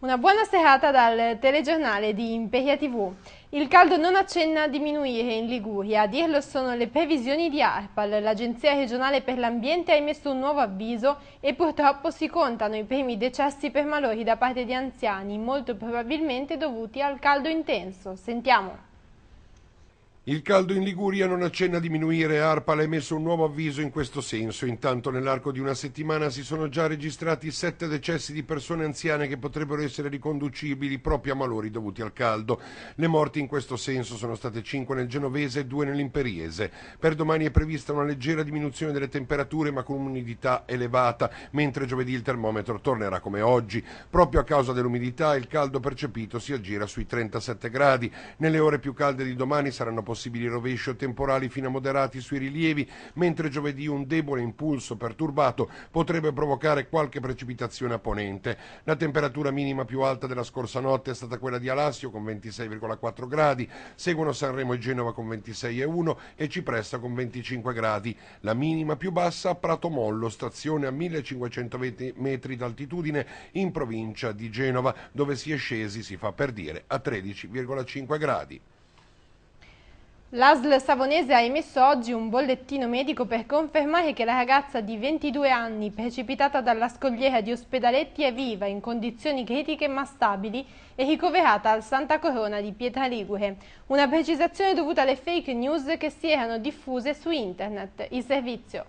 Una buona serata dal telegiornale di Imperia TV. Il caldo non accenna a diminuire in Liguria, a dirlo sono le previsioni di ARPAL. L'Agenzia regionale per l'ambiente ha emesso un nuovo avviso e purtroppo si contano i primi decessi per malori da parte di anziani, molto probabilmente dovuti al caldo intenso. Sentiamo. Il caldo in Liguria non accenna a diminuire, ARPAL ha emesso un nuovo avviso in questo senso. Intanto nell'arco di una settimana si sono già registrati 7 decessi di persone anziane che potrebbero essere riconducibili proprio a malori dovuti al caldo. Le morti in questo senso sono state 5 nel Genovese e 2 nell'Imperiese. Per domani è prevista una leggera diminuzione delle temperature ma con un'umidità elevata, mentre giovedì il termometro tornerà come oggi. Proprio a causa dell'umidità il caldo percepito si aggira sui 37 gradi. Nelle ore più calde di domani saranno possibili rovesci o temporali fino a moderati sui rilievi, mentre giovedì un debole impulso perturbato potrebbe provocare qualche precipitazione a ponente. La temperatura minima più alta della scorsa notte è stata quella di Alassio con 26,4 gradi, seguono Sanremo e Genova con 26,1 e Cipressa con 25 gradi. La minima più bassa a Pratomollo, stazione a 1520 metri d'altitudine in provincia di Genova, dove si è scesi, si fa per dire, a 13,5 gradi. L'ASL Savonese ha emesso oggi un bollettino medico per confermare che la ragazza di 22 anni precipitata dalla scogliera di Ospedaletti è viva, in condizioni critiche ma stabili e ricoverata al Santa Corona di Pietraligure. Una precisazione dovuta alle fake news che si erano diffuse su internet. Il servizio.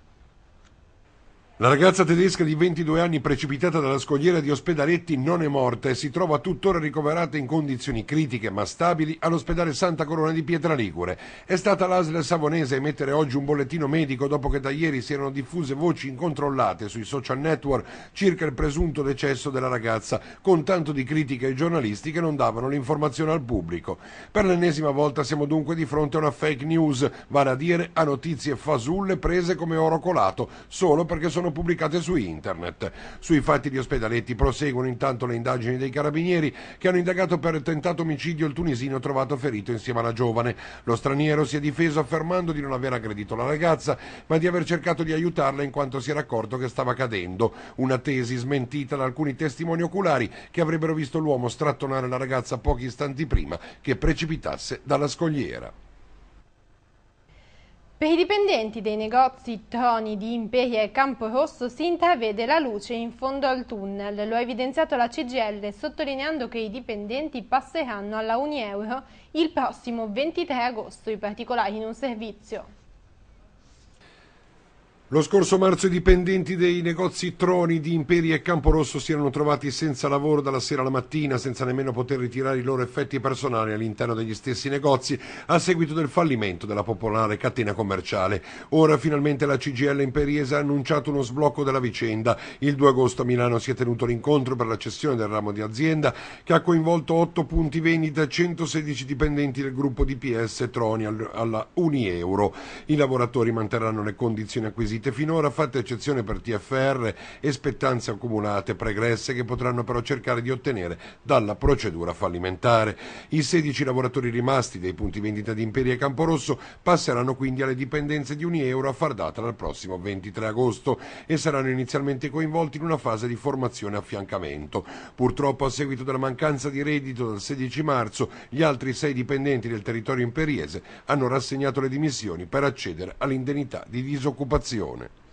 La ragazza tedesca di 22 anni precipitata dalla scogliera di Ospedaletti non è morta e si trova tuttora ricoverata in condizioni critiche ma stabili all'ospedale Santa Corona di Pietraligure. È stata l'ASL Savonese a emettere oggi un bollettino medico dopo che da ieri si erano diffuse voci incontrollate sui social network circa il presunto decesso della ragazza, con tanto di critiche ai giornalisti che non davano l'informazione al pubblico. Per l'ennesima volta siamo dunque di fronte a una fake news, vale a dire a notizie fasulle prese come oro colato, solo perché sono pubblicate su internet. Sui fatti di Ospedaletti proseguono intanto le indagini dei carabinieri che hanno indagato per tentato omicidio il tunisino trovato ferito insieme alla giovane. Lo straniero si è difeso affermando di non aver aggredito la ragazza ma di aver cercato di aiutarla in quanto si era accorto che stava cadendo, una tesi smentita da alcuni testimoni oculari che avrebbero visto l'uomo strattonare la ragazza pochi istanti prima che precipitasse dalla scogliera. Per i dipendenti dei negozi Troni di Imperia e Camporosso si intravede la luce in fondo al tunnel. Lo ha evidenziato la CGIL sottolineando che i dipendenti passeranno alla €1 il prossimo 23 agosto, i particolari in un servizio. Lo scorso marzo i dipendenti dei negozi Troni di Imperia e Camporosso si erano trovati senza lavoro dalla sera alla mattina, senza nemmeno poter ritirare i loro effetti personali all'interno degli stessi negozi a seguito del fallimento della popolare catena commerciale. Ora finalmente la CGIL imperiese ha annunciato uno sblocco della vicenda. Il 2 agosto a Milano si è tenuto l'incontro per la cessione del ramo di azienda che ha coinvolto 8 punti vendita e 116 dipendenti del gruppo DPS Troni alla €1. I lavoratori manterranno le condizioni acquisite finora, fatte eccezione per TFR e spettanze accumulate pregresse che potranno però cercare di ottenere dalla procedura fallimentare. I 16 lavoratori rimasti dei punti vendita di Imperia e Camporosso passeranno quindi alle dipendenze di €1 a far data dal prossimo 23 agosto e saranno inizialmente coinvolti in una fase di formazione e affiancamento. Purtroppo a seguito della mancanza di reddito dal 16 marzo gli altri 6 dipendenti del territorio imperiese hanno rassegnato le dimissioni per accedere all'indennità di disoccupazione.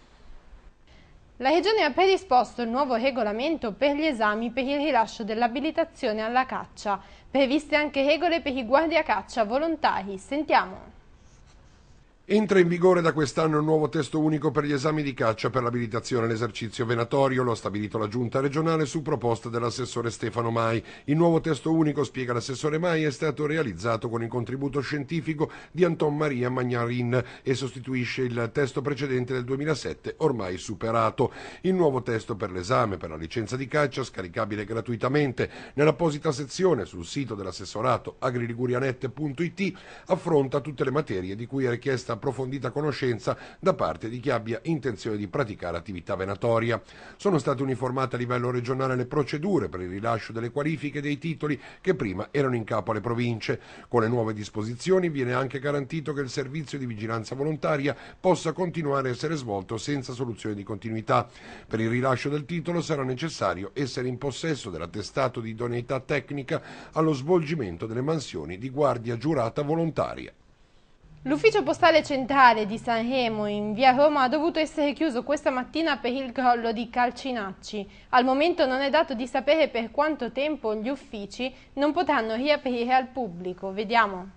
La Regione ha predisposto il nuovo regolamento per gli esami per il rilascio dell'abilitazione alla caccia. Previste anche regole per i guardiacaccia volontari. Sentiamo. Entra in vigore da quest'anno il nuovo testo unico per gli esami di caccia per l'abilitazione all'esercizio venatorio, lo ha stabilito la Giunta regionale su proposta dell'assessore Stefano Mai. Il nuovo testo unico, spiega l'assessore Mai, è stato realizzato con il contributo scientifico di Anton Maria Magnarin e sostituisce il testo precedente del 2007, ormai superato. Il nuovo testo per l'esame per la licenza di caccia, scaricabile gratuitamente nell'apposita sezione sul sito dell'assessorato agriligurianette.it, affronta tutte le materie di cui è richiesta approfondita conoscenza da parte di chi abbia intenzione di praticare attività venatoria. Sono state uniformate a livello regionale le procedure per il rilascio delle qualifiche dei titoli che prima erano in capo alle province. Con le nuove disposizioni viene anche garantito che il servizio di vigilanza volontaria possa continuare a essere svolto senza soluzione di continuità. Per il rilascio del titolo sarà necessario essere in possesso dell'attestato di idoneità tecnica allo svolgimento delle mansioni di guardia giurata volontaria. L'ufficio postale centrale di Sanremo in via Roma ha dovuto essere chiuso questa mattina per il crollo di calcinacci. Al momento non è dato di sapere per quanto tempo gli uffici non potranno riaprire al pubblico. Vediamo.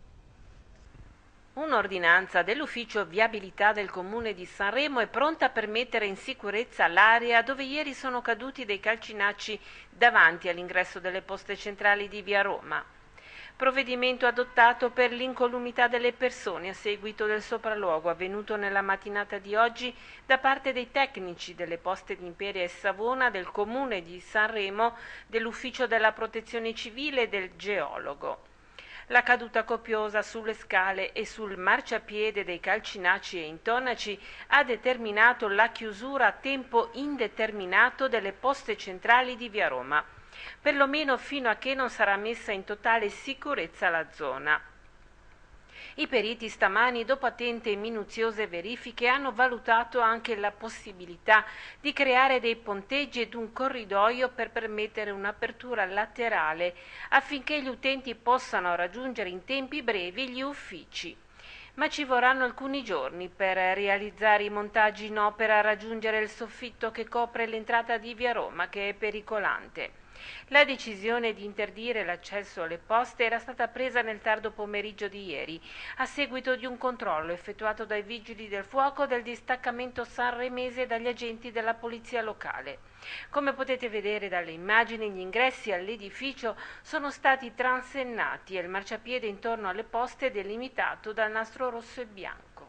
Un'ordinanza dell'ufficio viabilità del comune di Sanremo è pronta per mettere in sicurezza l'area dove ieri sono caduti dei calcinacci davanti all'ingresso delle poste centrali di via Roma. Provvedimento adottato per l'incolumità delle persone a seguito del sopralluogo avvenuto nella mattinata di oggi da parte dei tecnici delle poste di Imperia e Savona, del comune di Sanremo, dell'ufficio della protezione civile e del geologo. La caduta copiosa sulle scale e sul marciapiede dei calcinacci e intonaci ha determinato la chiusura a tempo indeterminato delle poste centrali di via Roma, perlomeno fino a che non sarà messa in totale sicurezza la zona. I periti stamani, dopo attente e minuziose verifiche, hanno valutato anche la possibilità di creare dei ponteggi ed un corridoio per permettere un'apertura laterale affinché gli utenti possano raggiungere in tempi brevi gli uffici. Ma ci vorranno alcuni giorni per realizzare i montaggi in opera a raggiungere il soffitto che copre l'entrata di via Roma, che è pericolante. La decisione di interdire l'accesso alle poste era stata presa nel tardo pomeriggio di ieri, a seguito di un controllo effettuato dai vigili del fuoco del distaccamento sanremese e dagli agenti della polizia locale. Come potete vedere dalle immagini, gli ingressi all'edificio sono stati transennati e il marciapiede intorno alle poste è delimitato dal nastro rosso e bianco.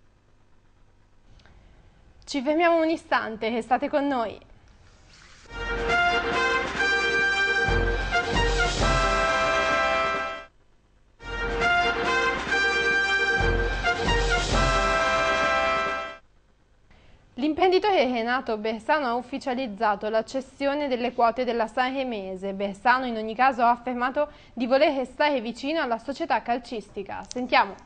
Ci fermiamo un istante, restate con noi. L'imprenditore Renato Bersano ha ufficializzato la cessione delle quote della Sanremese. Bersano in ogni caso ha affermato di voler restare vicino alla società calcistica. Sentiamo.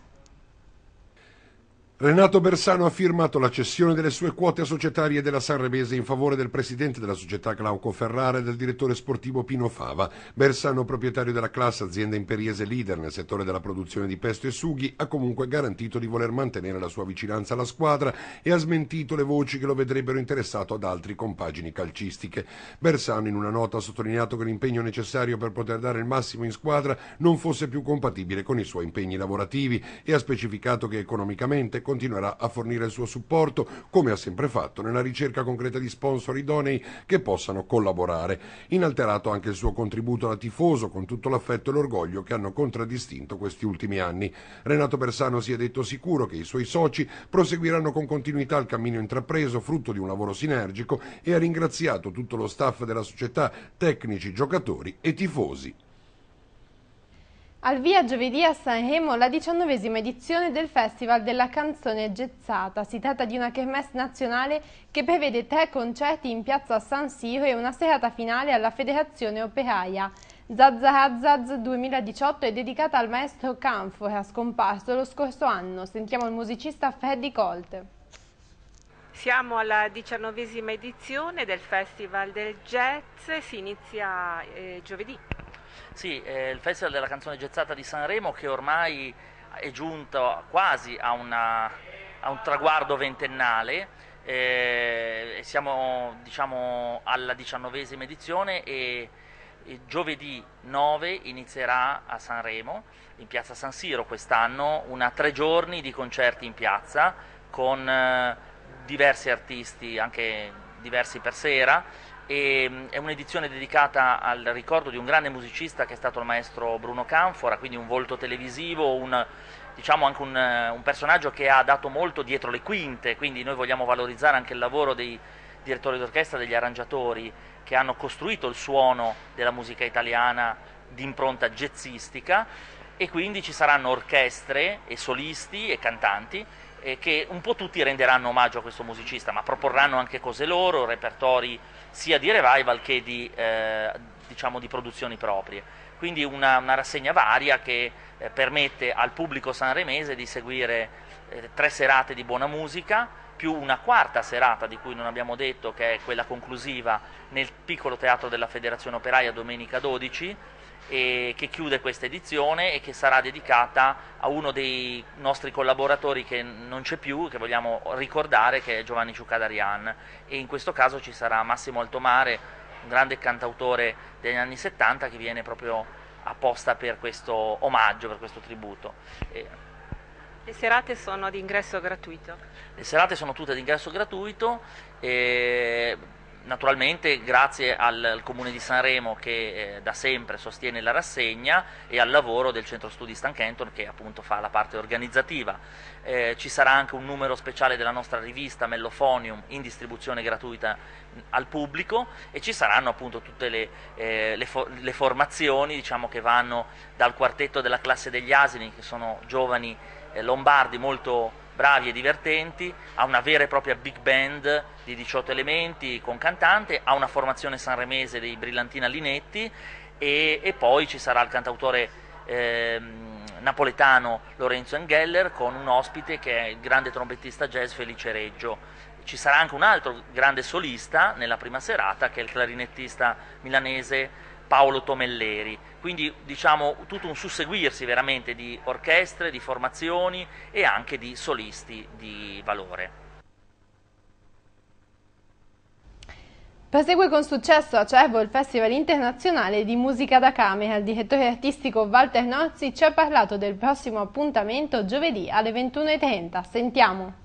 Renato Bersano ha firmato la cessione delle sue quote societarie della Sanremese in favore del presidente della società Glauco Ferrara e del direttore sportivo Pino Fava. Bersano, proprietario della Class, azienda imperiese leader nel settore della produzione di pesto e sughi, ha comunque garantito di voler mantenere la sua vicinanza alla squadra e ha smentito le voci che lo vedrebbero interessato ad altri compagini calcistiche. Bersano in una nota ha sottolineato che l'impegno necessario per poter dare il massimo in squadra non fosse più compatibile con i suoi impegni lavorativi e ha specificato che economicamente continuerà a fornire il suo supporto, come ha sempre fatto, nella ricerca concreta di sponsor idonei che possano collaborare. Inalterato anche il suo contributo da tifoso, con tutto l'affetto e l'orgoglio che hanno contraddistinto questi ultimi anni. Renato Bersano si è detto sicuro che i suoi soci proseguiranno con continuità il cammino intrapreso, frutto di un lavoro sinergico, e ha ringraziato tutto lo staff della società, tecnici, giocatori e tifosi. Al via giovedì a Sanremo la 19ª edizione del Festival della Canzone Gezzata. Si tratta di una kermesse nazionale che prevede 3 concerti in piazza San Siro e una serata finale alla Federazione Operaia. Zazzahazzaz 2018 è dedicata al maestro Canfora, scomparso lo scorso anno. Sentiamo il musicista Freddy Colt. Siamo alla 19ª edizione del Festival del Jazz, si inizia giovedì. Sì, il Festival della Canzone Gezzata di Sanremo, che ormai è giunto quasi a un traguardo ventennale. Siamo, diciamo, alla 19ª edizione e giovedì 9 inizierà a Sanremo, in piazza San Siro quest'anno, 3 giorni di concerti in piazza con diversi artisti, anche diversi per sera. E è un'edizione dedicata al ricordo di un grande musicista che è stato il maestro Bruno Canfora, quindi un volto televisivo, diciamo anche un personaggio che ha dato molto dietro le quinte, quindi noi vogliamo valorizzare anche il lavoro dei direttori d'orchestra, degli arrangiatori che hanno costruito il suono della musica italiana di impronta jazzistica. e quindi ci saranno orchestre e solisti e cantanti che un po' tutti renderanno omaggio a questo musicista, ma proporranno anche cose loro, repertori sia di revival che di, diciamo, di produzioni proprie. Quindi una rassegna varia che permette al pubblico sanremese di seguire 3 serate di buona musica, più una quarta serata di cui non abbiamo detto, che è quella conclusiva nel piccolo teatro della Federazione Operaia domenica 12, e che chiude questa edizione e che sarà dedicata a uno dei nostri collaboratori che non c'è più, che vogliamo ricordare, che è Giovanni Ciucadarian, e in questo caso ci sarà Massimo Altomare, un grande cantautore degli anni 70 che viene proprio apposta per questo omaggio, per questo tributo. Le serate sono di ingresso gratuito? Le serate sono tutte di ingresso gratuito, naturalmente grazie al Comune di Sanremo che da sempre sostiene la rassegna e al lavoro del Centro Studi Stan Kenton che appunto fa la parte organizzativa. Ci sarà anche un numero speciale della nostra rivista Mellofonium in distribuzione gratuita al pubblico, e ci saranno appunto tutte le formazioni, diciamo, che vanno dal quartetto della classe degli asini, che sono giovani lombardi molto bravi e divertenti, a una vera e propria big band di 18 elementi con cantante, a una formazione sanremese dei Brillantina Linetti, e poi ci sarà il cantautore napoletano Lorenzo Engeller con un ospite che è il grande trombettista jazz Felice Reggio. Ci sarà anche un altro grande solista nella prima serata, che è il clarinettista milanese Paolo Tomelleri. Quindi diciamo tutto un susseguirsi veramente di orchestre, di formazioni e anche di solisti di valore. Prosegue con successo a Cervo il Festival Internazionale di Musica da Camera. Il direttore artistico Walter Norzi ci ha parlato del prossimo appuntamento giovedì alle 21:30. Sentiamo.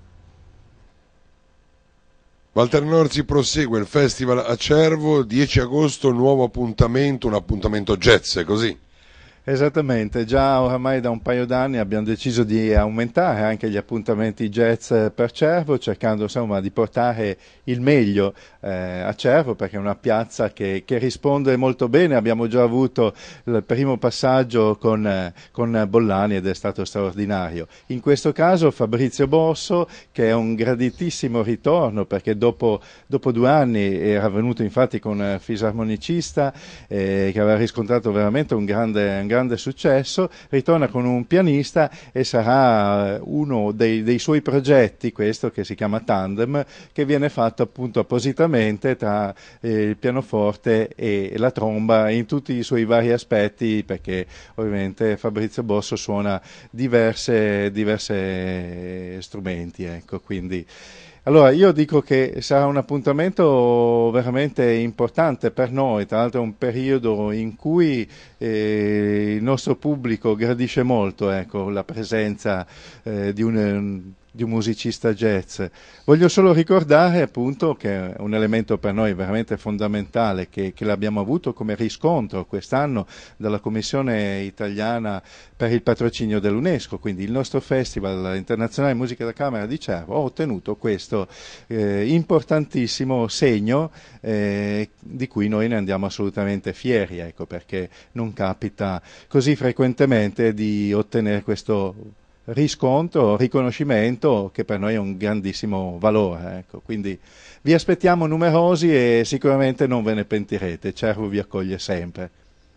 Walter Norzi prosegue il festival a Cervo, 10 agosto, nuovo appuntamento, un appuntamento jazz, è così? Esattamente, già oramai da un paio d'anni abbiamo deciso di aumentare anche gli appuntamenti jazz per Cervo, cercando insomma di portare il meglio a Cervo, perché è una piazza che risponde molto bene. Abbiamo già avuto il primo passaggio con Bollani ed è stato straordinario. In questo caso Fabrizio Bosso, che è un graditissimo ritorno, perché dopo 2 anni era venuto infatti con fisarmonicista che aveva riscontrato veramente un grande successo, ritorna con un pianista e sarà uno dei suoi progetti, questo che si chiama Tandem, che viene fatto appunto appositamente tra il pianoforte e la tromba in tutti i suoi vari aspetti, perché ovviamente Fabrizio Bosso suona diverse strumenti, ecco, quindi allora io dico che sarà un appuntamento veramente importante per noi, tra l'altro è un periodo in cui il nostro pubblico gradisce molto, ecco, la presenza di un musicista jazz. Voglio solo ricordare appunto che è un elemento per noi veramente fondamentale che l'abbiamo avuto come riscontro quest'anno dalla Commissione italiana per il patrocinio dell'UNESCO, quindi il nostro Festival Internazionale Musica da Camera di Cervo ha ottenuto questo importantissimo segno di cui noi ne andiamo assolutamente fieri, ecco, perché non capita così frequentemente di ottenere questo riscontro, riconoscimento che per noi è un grandissimo valore, ecco. Quindi vi aspettiamo numerosi e sicuramente non ve ne pentirete, Cervo vi accoglie sempre.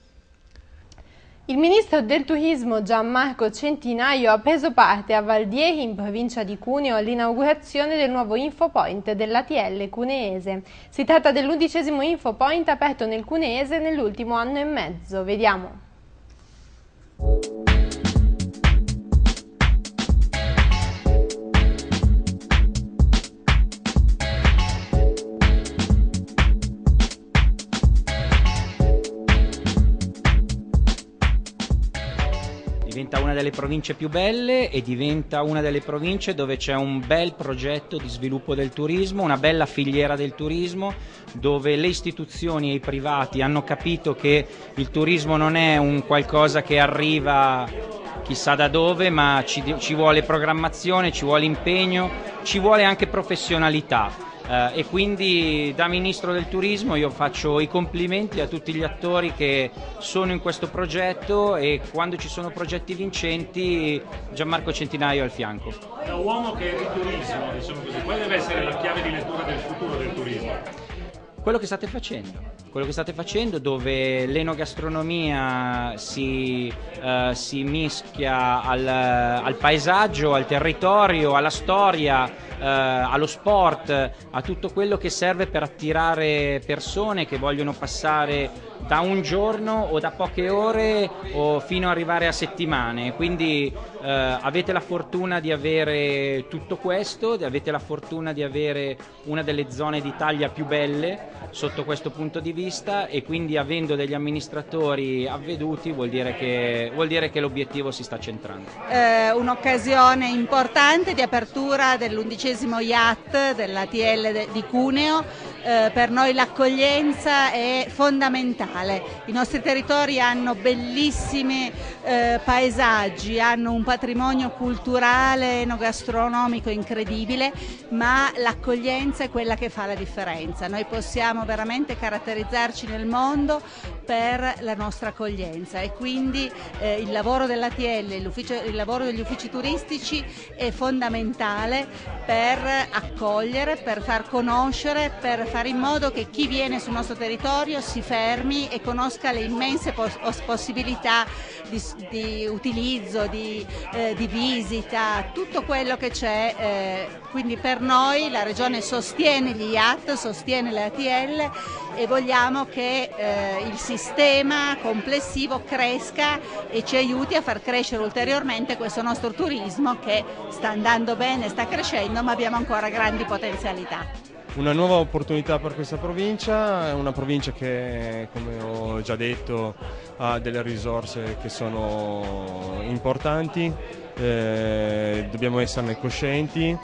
Il ministro del turismo Gianmarco Centinaio ha preso parte a Valdieri in provincia di Cuneo all'inaugurazione del nuovo infopoint dell'ATL cuneese. Si tratta dell'11° infopoint aperto nel cuneese nell'ultimo anno e mezzo. Vediamo. Diventa una delle province più belle e diventa una delle province dove c'è un bel progetto di sviluppo del turismo, una bella filiera del turismo, dove le istituzioni e i privati hanno capito che il turismo non è un qualcosa che arriva chissà da dove, ma ci vuole programmazione, ci vuole impegno, ci vuole anche professionalità. E quindi da Ministro del Turismo io faccio i complimenti a tutti gli attori che sono in questo progetto, e quando ci sono progetti vincenti Gianmarco Centinaio al fianco. Da uomo che è di turismo, diciamo così, quale deve essere la chiave di lettura del futuro del turismo? Quello che state facendo, dove l'enogastronomia si mischia al paesaggio, al territorio, alla storia, allo sport, a tutto quello che serve per attirare persone che vogliono passare da un giorno o da poche ore o fino ad arrivare a settimane. Quindi avete la fortuna di avere tutto questo, avete la fortuna di avere una delle zone d'Italia più belle sotto questo punto di vista, e quindi avendo degli amministratori avveduti vuol dire che l'obiettivo si sta centrando. Un'occasione importante di apertura dell'11° IAT dell'ATL di Cuneo. Per noi l'accoglienza è fondamentale. I nostri territori hanno bellissimi paesaggi, hanno un patrimonio culturale, enogastronomico incredibile, ma l'accoglienza è quella che fa la differenza. Noi possiamo veramente caratterizzarci nel mondo per la nostra accoglienza, e quindi il lavoro dell'ATL, il lavoro degli uffici turistici è fondamentale per accogliere, per far conoscere, per fare in modo che chi viene sul nostro territorio si fermi e conosca le immense possibilità di utilizzo, di visita, tutto quello che c'è. Quindi per noi la Regione sostiene gli IAT, sostiene le ATL, e vogliamo che il sistema complessivo cresca e ci aiuti a far crescere ulteriormente questo nostro turismo, che sta andando bene, sta crescendo, ma abbiamo ancora grandi potenzialità. Una nuova opportunità per questa provincia, è una provincia che, come ho già detto, ha delle risorse che sono importanti, dobbiamo esserne coscienti.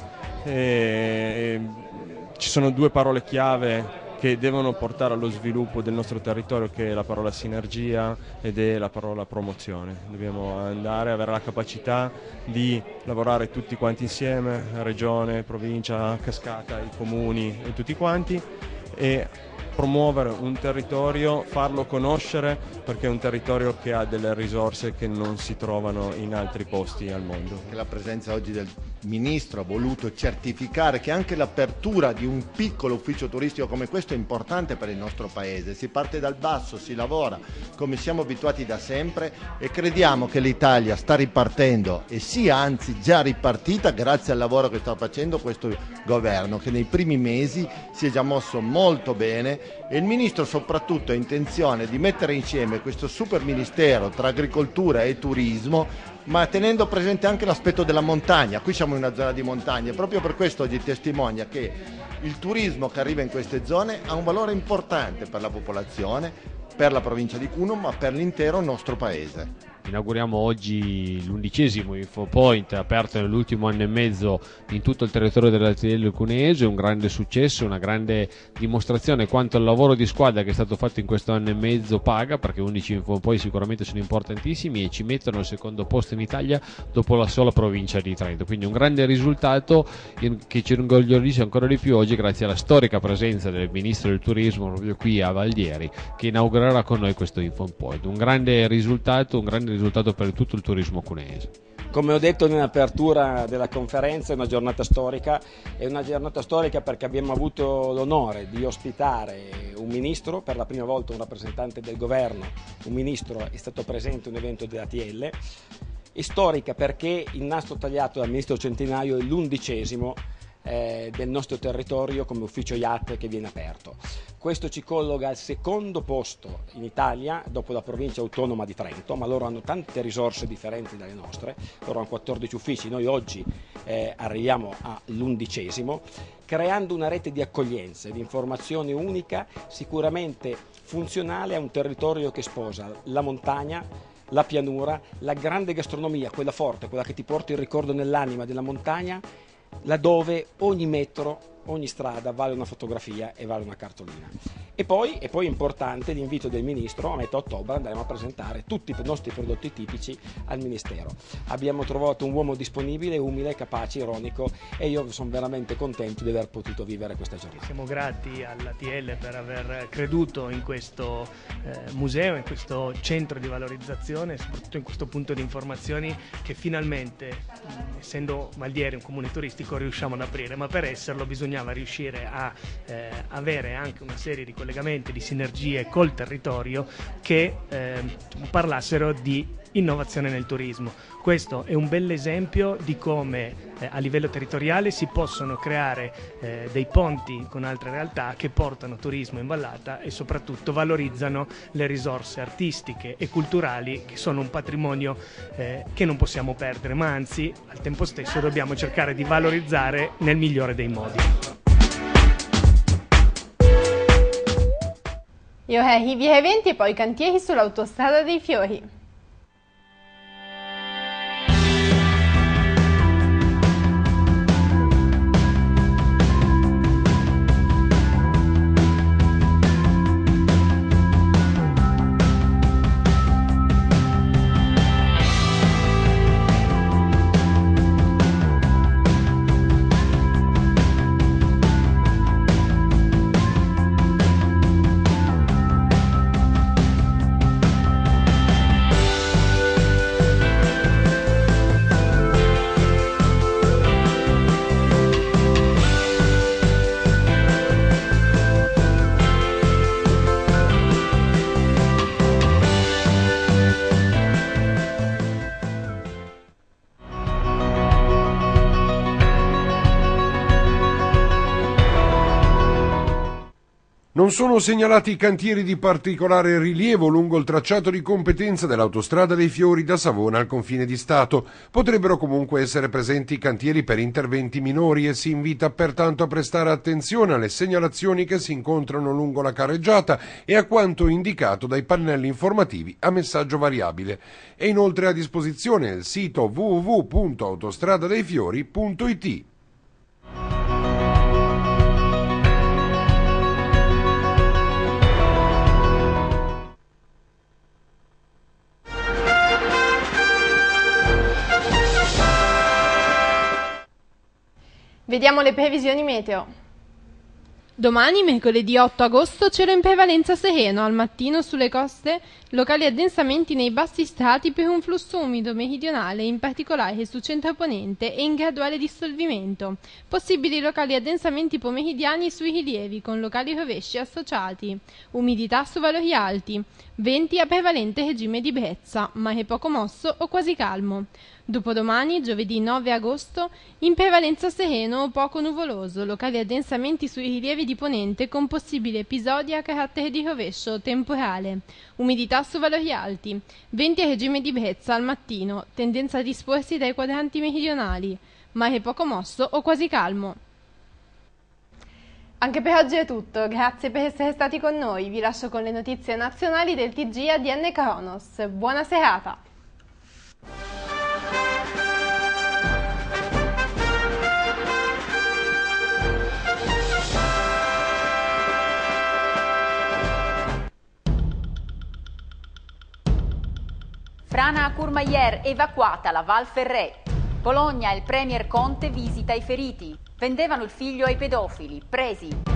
Ci sono due parole chiave che devono portare allo sviluppo del nostro territorio, che è la parola sinergia ed è la parola promozione. Dobbiamo andare, avere la capacità di lavorare tutti quanti insieme, regione, provincia, cascata, i comuni e tutti quanti, e promuovere un territorio, farlo conoscere, perché è un territorio che ha delle risorse che non si trovano in altri posti al mondo. La presenza oggi del Ministro ha voluto certificare che anche l'apertura di un piccolo ufficio turistico come questo è importante per il nostro Paese. Si parte dal basso, si lavora come siamo abituati da sempre, e crediamo che l'Italia sta ripartendo, e sia anzi già ripartita grazie al lavoro che sta facendo questo governo, che nei primi mesi si è già mosso molto bene, e il Ministro soprattutto ha intenzione di mettere insieme questo super ministero tra agricoltura e turismo, ma tenendo presente anche l'aspetto della montagna. Qui siamo in una zona di montagna, e proprio per questo oggi testimonia che il turismo che arriva in queste zone ha un valore importante per la popolazione, per la provincia di Cuneo, ma per l'intero nostro Paese. Inauguriamo oggi l'11° Infopoint aperto nell'ultimo anno e mezzo in tutto il territorio dell'ATL cuneese, un grande successo, una grande dimostrazione quanto il lavoro di squadra che è stato fatto in questo anno e mezzo paga, perché 11 Infopoint sicuramente sono importantissimi e ci mettono al secondo posto in Italia dopo la sola provincia di Trento, quindi un grande risultato che ci orgogliolisce ancora di più oggi grazie alla storica presenza del Ministro del Turismo proprio qui a Valdieri, che inaugurerà con noi questo Infopoint, un grande risultato per tutto il turismo cuneese. Come ho detto nell'apertura della conferenza, è una giornata storica perché abbiamo avuto l'onore di ospitare un ministro, per la prima volta un rappresentante del governo, un ministro è stato presente a un evento dell'ATL, e storica perché il nastro tagliato dal ministro Centinaio è l'11° del nostro territorio come ufficio IAT che viene aperto. Questo ci colloca al secondo posto in Italia dopo la provincia autonoma di Trento, ma loro hanno tante risorse differenti dalle nostre, loro hanno 14 uffici, noi oggi arriviamo all'11°, creando una rete di accoglienza e di informazione unica, sicuramente funzionale a un territorio che sposa la montagna, la pianura, la grande gastronomia, quella forte, quella che ti porta il ricordo nell'anima della montagna, laddove ogni metro ogni strada vale una fotografia e vale una cartolina. E poi è importante l'invito del Ministro, a metà ottobre andremo a presentare tutti i nostri prodotti tipici al Ministero. Abbiamo trovato un uomo disponibile, umile, capace, ironico, e io sono veramente contento di aver potuto vivere questa giornata. Siamo grati all'ATL per aver creduto in questo museo, in questo centro di valorizzazione, soprattutto in questo punto di informazioni che finalmente, essendo Maldieri un comune turistico, riusciamo ad aprire, ma per esserlo bisognava riuscire a avere anche una serie di collegamenti, di sinergie col territorio che parlassero di innovazione nel turismo. Questo è un bell'esempio di come a livello territoriale si possono creare dei ponti con altre realtà che portano turismo in vallata e soprattutto valorizzano le risorse artistiche e culturali, che sono un patrimonio che non possiamo perdere, ma anzi al tempo stesso dobbiamo cercare di valorizzare nel migliore dei modi. Io i via eventi e poi cantieri sull'autostrada dei Fiori. Non sono segnalati cantieri di particolare rilievo lungo il tracciato di competenza dell'autostrada dei Fiori da Savona al confine di Stato. Potrebbero comunque essere presenti cantieri per interventi minori e si invita pertanto a prestare attenzione alle segnalazioni che si incontrano lungo la carreggiata e a quanto indicato dai pannelli informativi a messaggio variabile. È inoltre a disposizione il sito www.autostradadeifiori.it. Vediamo le previsioni meteo. Domani, mercoledì 8 agosto, cielo in prevalenza sereno, al mattino sulle coste locali addensamenti nei bassi strati per un flusso umido meridionale, in particolare su centro-ponente e in graduale dissolvimento. Possibili locali addensamenti pomeridiani sui rilievi, con locali rovesci associati. Umidità su valori alti. Venti a prevalente regime di brezza, mare poco mosso o quasi calmo. Dopodomani, giovedì 9 agosto, in prevalenza sereno o poco nuvoloso, locali addensamenti sui rilievi di ponente con possibili episodi a carattere di rovescio temporale. Umidità su valori alti. Venti a regime di brezza al mattino, tendenza a disporsi dai quadranti meridionali. Mare poco mosso o quasi calmo. Anche per oggi è tutto, grazie per essere stati con noi. Vi lascio con le notizie nazionali del TG ADN Cronos. Buona serata! Frana a Courmayeur, evacuata la Val Ferret. Bologna, il premier Conte visita i feriti. Vendevano il figlio ai pedofili, presi.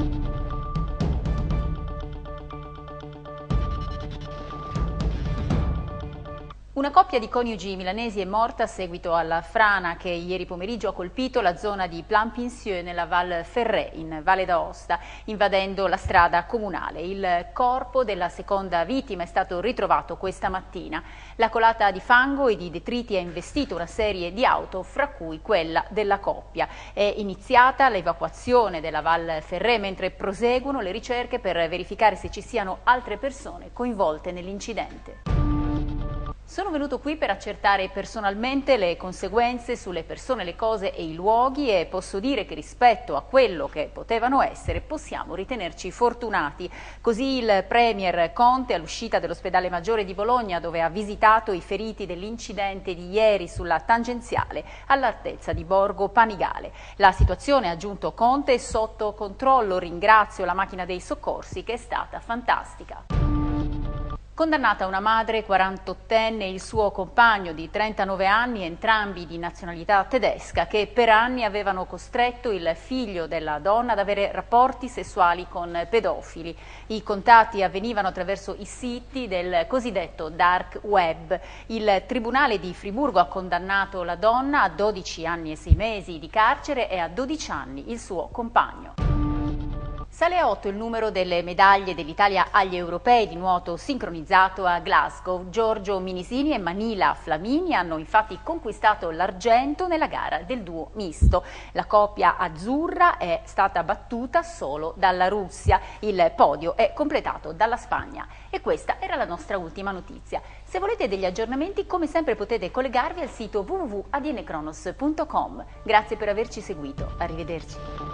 Una coppia di coniugi milanesi è morta a seguito alla frana che ieri pomeriggio ha colpito la zona di Plainpinsieux nella Val Ferret, in Valle d'Aosta, invadendo la strada comunale. Il corpo della seconda vittima è stato ritrovato questa mattina. La colata di fango e di detriti ha investito una serie di auto, fra cui quella della coppia. È iniziata l'evacuazione della Val Ferret, mentre proseguono le ricerche per verificare se ci siano altre persone coinvolte nell'incidente. Sono venuto qui per accertare personalmente le conseguenze sulle persone, le cose e i luoghi e posso dire che rispetto a quello che potevano essere possiamo ritenerci fortunati. Così il Premier Conte all'uscita dell'ospedale Maggiore di Bologna, dove ha visitato i feriti dell'incidente di ieri sulla tangenziale all'altezza di Borgo Panigale. La situazione, ha aggiunto Conte, è sotto controllo. Ringrazio la macchina dei soccorsi che è stata fantastica. Condannata una madre 48enne e il suo compagno di 39 anni, entrambi di nazionalità tedesca, che per anni avevano costretto il figlio della donna ad avere rapporti sessuali con pedofili. I contatti avvenivano attraverso i siti del cosiddetto dark web. Il Tribunale di Friburgo ha condannato la donna a 12 anni e 6 mesi di carcere e a 12 anni il suo compagno. Sale a 8 il numero delle medaglie dell'Italia agli europei di nuoto sincronizzato a Glasgow. Giorgio Minisini e Manila Flamini hanno infatti conquistato l'argento nella gara del duo misto. La coppia azzurra è stata battuta solo dalla Russia. Il podio è completato dalla Spagna. E questa era la nostra ultima notizia. Se volete degli aggiornamenti, come sempre potete collegarvi al sito www.adnkronos.com. Grazie per averci seguito. Arrivederci.